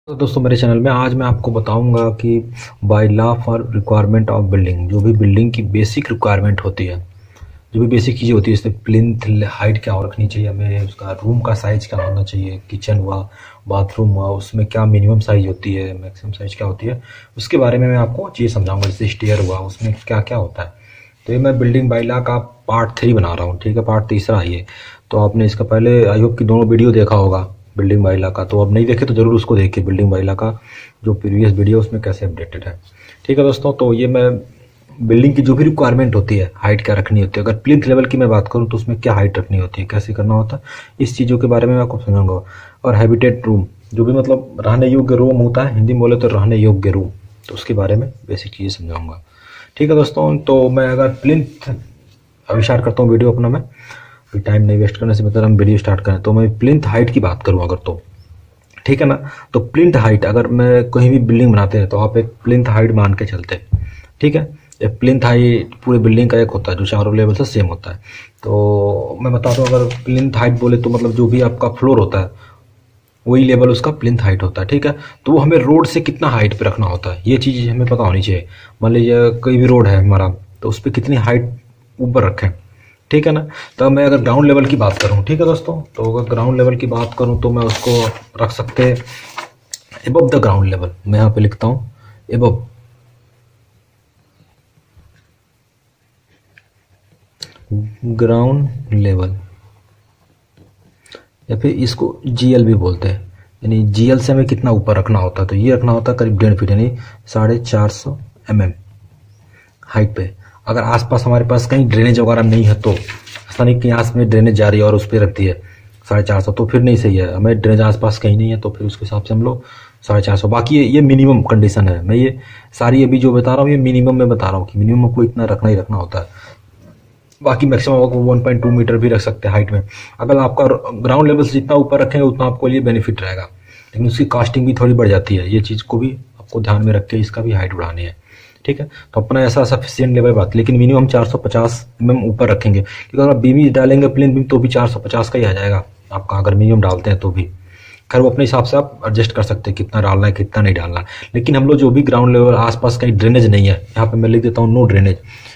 तो दोस्तों मेरे चैनल में आज मैं आपको बताऊंगा कि bye law for requirement of building, जो भी बिल्डिंग की बेसिक रिक्वायरमेंट होती है, जो भी बेसिक चीज़ें होती है, जैसे प्लिंथ हाइट क्या रखनी चाहिए हमें, उसका रूम का साइज़ क्या होना चाहिए, किचन हुआ, बाथरूम हुआ, उसमें क्या मिनिमम साइज़ होती है, मैक्सिमम साइज़ क्या होती है, उसके बारे में मैं आपको चीज़ समझाऊंगा। जैसे स्टेयर हुआ, उसमें क्या क्या होता है। तो ये मैं बिल्डिंग बाय लॉ का पार्ट 3 बना रहा हूँ, ठीक है, पार्ट तीसरा है ये। तो आपने इसका पहले आई होप कि दोनों वीडियो देखा होगा बिल्डिंग बाय लॉ का, तो अब नहीं देखे तो जरूर उसको देखिए। बिल्डिंग बाय लॉ का जो प्रीवियस वीडियो उसमें कैसे अपडेटेड है, ठीक है दोस्तों। तो ये मैं बिल्डिंग की जो भी रिक्वायरमेंट होती है, हाइट क्या रखनी होती है, अगर प्लिंथ लेवल की मैं बात करूं तो उसमें क्या हाइट रखनी होती है, कैसे करना होता है, इस चीज़ों के बारे में मैं आपको समझाऊंगा। और हैबिटेट रूम, जो भी मतलब रहने योग्य रूम होता है, हिंदी में बोले तो रहने योग्य रूम, तो उसके बारे में बेसिक चीज़ें समझाऊंगा, ठीक है दोस्तों। तो मैं अगर प्लिंथ अभी स्टार्ट करता हूँ वीडियो अपना, मैं अभी टाइम नहीं वेस्ट करने से मतलब हम वीडियो स्टार्ट करें। तो मैं प्लिंथ हाइट की बात करूँ अगर, तो ठीक है ना। तो प्लिंथ हाइट, अगर मैं कहीं भी बिल्डिंग बनाते हैं तो आप एक प्लिंथ हाइट मान के चलते हैं, ठीक है। एक प्लिंथ हाइट पूरे बिल्डिंग का एक होता है जो चारों लेवल से सेम होता है। तो मैं बता दूं, अगर प्लिंथ हाइट बोले तो मतलब जो भी आपका फ्लोर होता है वही लेवल उसका प्लिंथ हाइट होता है, ठीक है। तो वो हमें रोड से कितना हाइट पे रखना होता है, ये चीज़ हमें पता होनी चाहिए। मान लीजिए कोई भी रोड है हमारा, तो उस पर कितनी हाइट ऊपर रखें, ठीक है ना। तो मैं अगर ग्राउंड लेवल की बात करूं, ठीक है दोस्तों, तो अगर ग्राउंड लेवल की बात करूं तो मैं उसको रख सकते एबव द ग्राउंड लेवल। मैं यहाँ पे लिखता हूँ एबव ग्राउंड लेवल, या फिर इसको जीएल भी बोलते हैं। यानी जीएल से हमें कितना ऊपर रखना होता है, तो ये रखना होता है करीब 1.5 फीट, यानी 450 mm हाइट पे। अगर आसपास हमारे पास कहीं ड्रेनेज वगैरह नहीं है, तो ऐसा नहीं कि आस में ड्रेनेज जा रही है और उस पर रख दी है 450, तो फिर नहीं सही है। हमें ड्रेनेज आसपास कहीं नहीं है तो फिर उसके हिसाब से हम लोग 450। बाकी ये मिनिमम कंडीशन है। मैं ये सारी अभी जो बता रहा हूँ ये मिनिमम में बता रहा हूँ कि मिनिमम को इतना रखना ही रखना होता है। बाकी मैक्सिमम आपको 1.2 मीटर भी रख सकते हैं हाइट में। अगर आपका ग्राउंड लेवल से जितना ऊपर रखेंगे उतना आपको लिए बेनिफिट रहेगा, लेकिन उसकी कास्टिंग भी थोड़ी बढ़ जाती है। ये चीज़ को भी आपको ध्यान में रख के इसका भी हाइट बढ़ानी है, ठीक है। तो अपना ऐसा सफिशियंट लेवल बात, लेकिन मिनिमम 450 ऊपर रखेंगे, क्योंकि अगर बीम डालेंगे प्लेन बीम तो भी 450 का ही आ जाएगा आपका, अगर मिनिमम डालते हैं तो भी। खैर वो अपने हिसाब से आप एडजस्ट कर सकते हैं कितना डालना है कितना नहीं डालना है। लेकिन हम लोग जो भी ग्राउंड लेवल आसपास कहीं ड्रेनेज नहीं है, यहाँ पे मैं लिख देता हूँ no drainage,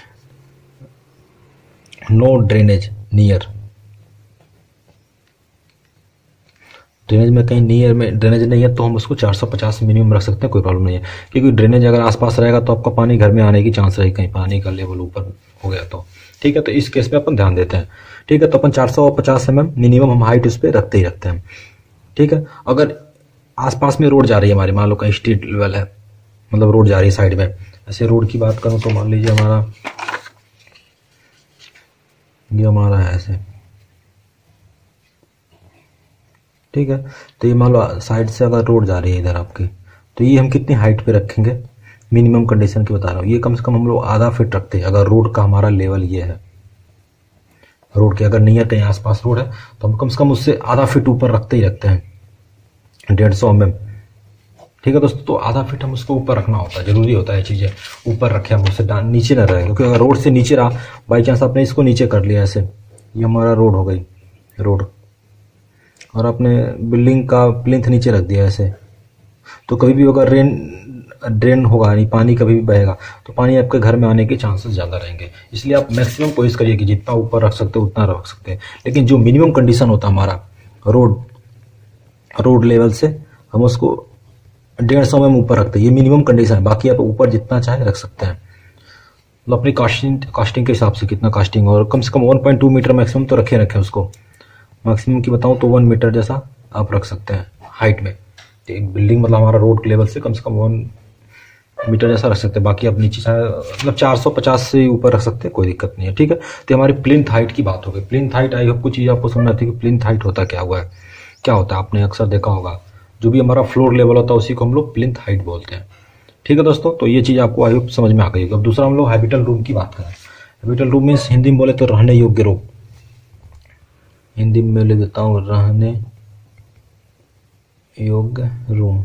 no drainage near. Drainage में कहीं नियर में ड्रेनेज नहीं है तो हम उसको 450 मिनिमम रख सकते हैं, कोई प्रॉब्लम नहीं है। क्योंकि ड्रेनेज अगर आसपास रहेगा तो आपका पानी घर में आने की चांस रहेगी, कहीं पानी का लेवल ऊपर हो गया तो, ठीक है। तो इस केस में अपन ध्यान देते हैं, ठीक है। तो अपन 450 मिनिमम हम हाइट उस पर रखते ही रखते हैं, ठीक है। अगर आसपास में रोड जा रही है हमारी, मान लो कहीं स्ट्रीट लेवल है, मतलब रोड जा रही है साइड में, ऐसे रोड की बात करूँ तो मान लीजिए हमारा ये हमारा है ऐसे, ठीक है। तो ये मान लो साइड से अगर रोड जा रही है इधर आपकी, तो ये हम कितनी हाइट पे रखेंगे, मिनिमम कंडीशन की बता रहा हूँ। ये कम से कम हम लोग आधा फीट रखते हैं अगर रोड का हमारा लेवल ये है। रोड के अगर नहीं है कहीं आसपास रोड है तो हम कम से कम उससे आधा फीट ऊपर रखते ही रखते हैं, 150 mm, ठीक है दोस्तों। तो आधा फीट हम उसको ऊपर रखना होता है, जरूरी होता है चीज़ें ऊपर रखें हम, उससे नीचे ना रहे। क्योंकि अगर रोड से नीचे रहा, बाई चांस आपने इसको नीचे कर लिया ऐसे, ये हमारा रोड हो गई रोड, और आपने बिल्डिंग का प्लिंथ नीचे रख दिया ऐसे, तो कभी भी अगर ड्रेन होगा, यानी पानी कभी भी बहेगा, तो पानी आपके घर में आने के चांसेस ज़्यादा रहेंगे। इसलिए आप मैक्सिमम कोशिश करिए कि जितना ऊपर रख सकते हो उतना रख सकते हैं। लेकिन जो मिनिमम कंडीशन होता है हमारा रोड लेवल से, हम उसको 150 mm ऊपर रखते हैं, ये मिनिमम कंडीशन है। बाकी आप ऊपर जितना चाहे रख सकते हैं, मतलब अपनी कास्टिंग के हिसाब से कितना कास्टिंग, और कम से कम 1.2 मीटर मैक्सिमम तो रखें उसको। मैक्सिमम की बताऊं तो 1 मीटर जैसा आप रख सकते हैं हाइट में। एक बिल्डिंग मतलब हमारा रोड लेवल से कम 1 मीटर जैसा रख सकते हैं। बाकी आप नीचे चाहे मतलब 450 से ऊपर रख सकते हैं, कोई दिक्कत नहीं है, ठीक है। तो हमारी प्लिंथ हाइट की बात हो गई। प्लिंथ हाइट आई होप कुछ चीज़ आपको समझ आती है कि प्लिंथ हाइट होता क्या हुआ है, क्या होता है, आपने अक्सर देखा होगा। जो भी हमारा फ्लोर लेवल होता है उसी को हम लोग प्लिंथ हाइट बोलते हैं, ठीक है दोस्तों। तो ये चीज़ आपको आई होप समझ में आ गई। अब दूसरा हम लोग हैबिटल रूम की बात करें। हैबिटल रूम मीन्स हिंदी में बोले तो रहने योग्य रूम, हिंदी में लिख देता हूँ रहने योग्य रूम,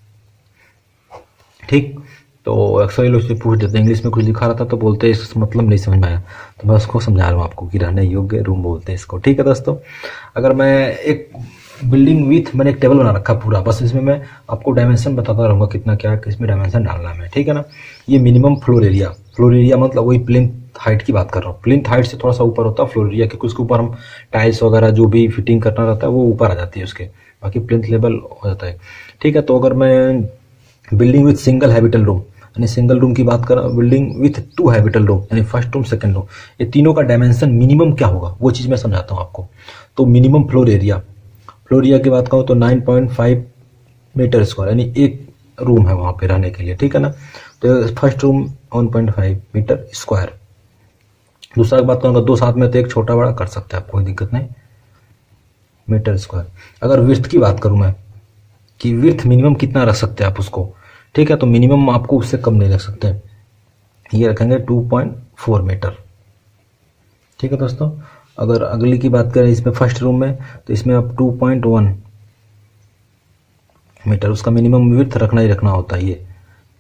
ठीक। तो अक्सर ये लोग से पूछ देते हैं, इंग्लिश में कुछ लिखा रहता तो बोलते हैं इसका मतलब नहीं समझ में आया, तो मैं उसको समझा रहा हूँ आपको कि रहने योग्य रूम बोलते हैं इसको, ठीक है दोस्तों। अगर मैं एक बिल्डिंग विथ मैंने एक टेबल बना रखा पूरा, बस इसमें मैं आपको डायमेंशन बताता रहूँगा कितना क्या किसमें डायमेंशन डालना है, ठीक है ना। ये मिनिमम फ्लोर एरिया मतलब वही प्लिंथ हाइट की बात कर रहा हूँ। प्लिंथ हाइट से थोड़ा सा ऊपर होता है फ्लोर एरिया, क्योंकि उसके ऊपर हम टाइल्स वगैरह जो भी फिटिंग करना रहता है वो ऊपर आ जाती है उसके, बाकी प्लिंथ लेवल हो जाता है, ठीक है। तो अगर मैं building with single habitable room यानी सिंगल रूम की बात कर रहा हूँ, बिल्डिंग विथ 2 हैबिटल रूम यानी फर्स्ट रूम सेकंड रूम, ये तीनों का डायमेंशन मिनिमम क्या होगा वो चीज़ मैं समझाता हूँ आपको। तो मिनिमम फ्लोर एरिया की बात करूँ तो 9.5 मीटर स्क्वायर यानी एक रूम है वहाँ पे रहने के लिए, ठीक है ना। तो फर्स्ट रूम 1.5 मीटर स्क्वायर। दूसरा की बात करूँगा 2 साथ में तो एक छोटा बड़ा कर सकते हैं आप, कोई दिक्कत नहीं, मीटर स्क्वायर। अगर विर्थ की बात करूँ मैं कि विर्थ मिनिमम कितना रख सकते हैं आप उसको, ठीक है, तो मिनिमम आपको उससे कम नहीं रख सकते, ये रखेंगे 2.4 मीटर, ठीक है दोस्तों। अगर अगली की बात करें इसमें फर्स्ट रूम में तो इसमें आप 2.1 मीटर उसका मिनिमम विड्थ रखना ही रखना होता है ये।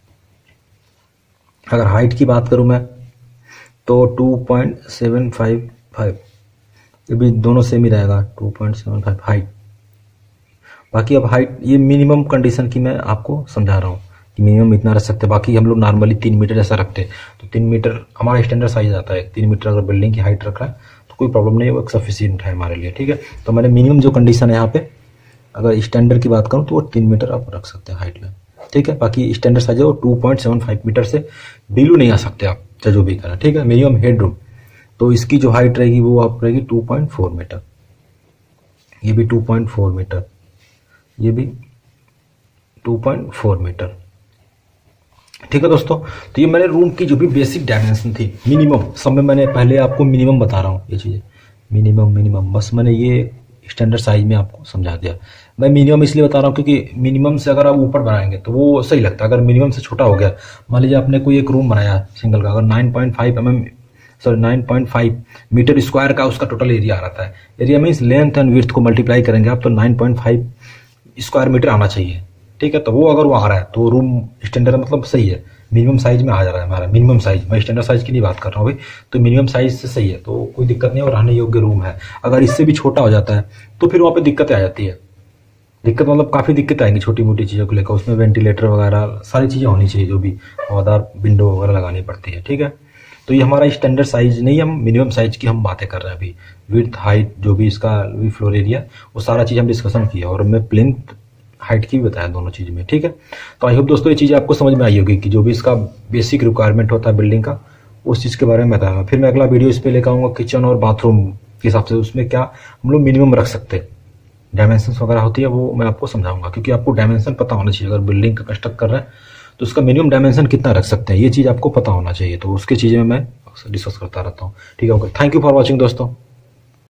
अगर हाइट की बात करूं मैं तो 2.755, ये भी दोनों सेम ही रहेगा 2.75 हाइट। बाकी अब हाइट ये मिनिमम कंडीशन की मैं आपको समझा रहा हूँ कि मिनिमम इतना रख सकते हैं, बाकी हम लोग नॉर्मली 3 मीटर जैसा रखते हैं, तो 3 मीटर हमारा स्टैंडर्ड साइज आता है। 3 मीटर अगर बिल्डिंग की हाइट रख रहा है तो कोई प्रॉब्लम नहीं है, वो सफिशियंट है हमारे लिए, ठीक है। तो मैंने मिनिमम जो कंडीशन है यहाँ पे, अगर स्टैंडर्ड की बात करूँ तो वो 3 मीटर आप रख सकते हैं हाइट में, ठीक है। बाकी स्टैंडर्ड साइज है वो 2.75 मीटर से बिलो नहीं आ सकते आप, चाहे जो भी करें, ठीक है। मिनिमम हेड रूम तो इसकी जो हाइट रहेगी वो आप रहेगी 2.4 मीटर, ये भी 2.4 मीटर, ये भी 2.4 मीटर, ठीक है दोस्तों। तो ये मैंने रूम की जो भी बेसिक डायमेंशन थी मिनिमम, सब में मैंने पहले आपको मिनिमम बता रहा हूँ, ये चीज़ें मिनिमम बस मैंने ये स्टैंडर्ड साइज में आपको समझा दिया। मैं मिनिमम इसलिए बता रहा हूँ क्योंकि मिनिमम से अगर आप ऊपर बनाएंगे तो वो सही लगता है। अगर मिनिमम से छोटा हो गया, मान लीजिए आपने कोई एक रूम बनाया सिंगल का, अगर 9.5 मीटर स्क्वायर का उसका टोटल एरिया आ रहा है, area means length and width को मल्टीप्लाई करेंगे आप तो 9.5 स्क्वायर मीटर आना चाहिए, ठीक है। तो वो अगर वो आ रहा है तो रूम स्टैंडर्ड मतलब सही है, मिनिमम साइज में आ जा रहा है हमारा मिनिमम साइज। मैं स्टैंडर्ड साइज की नहीं बात कर रहा हूँ भाई, तो मिनिमम साइज से सही है, तो कोई दिक्कत नहीं, और रहने योग्य रूम है। अगर इससे भी छोटा हो जाता है तो फिर वहाँ पे दिक्कतें आ जाती है, दिक्कत मतलब काफ़ी दिक्कत आएंगी छोटी मोटी चीज़ों को लेकर। उसमें वेंटिलेटर वगैरह सारी चीज़ें होनी चाहिए, जो भी हवादार विंडो वगैरह लगानी पड़ती है, ठीक है। तो ये हमारा स्टैंडर्ड साइज नहीं, हम मिनिमम साइज की हम बातें कर रहे हैं अभी। विड्थ हाइट जो भी इसका भी फ्लोर एरिया वो सारा चीज़ हम डिस्कशन किया, और मैं प्लिंथ हाइट की भी बताया दोनों चीज़ में, ठीक है। तो आई होप दोस्तों ये चीज़ें आपको समझ में आई होगी कि जो भी इसका बेसिक रिक्वायरमेंट होता है बिल्डिंग का, उस चीज़ के बारे में बताया। फिर मैं अगला वीडियो इस पर लेकर आऊँगा किचन और बाथरूम के हिसाब से, उसमें क्या हम लोग मिनिमम रख सकते हैं, डायमेंशन वगैरह होती है वो मैं आपको समझाऊंगा, क्योंकि आपको डायमेंशन पता होना चाहिए। अगर बिल्डिंग का कंस्ट्रक्ट कर रहे हैं तो उसका मिनिमम डायमेंशन कितना रख सकते हैं, ये चीज़ आपको पता होना चाहिए। तो उसकी चीज़ें मैं डिस्कस करता रहता हूँ, ठीक है। Okay, thank you for watching दोस्तों।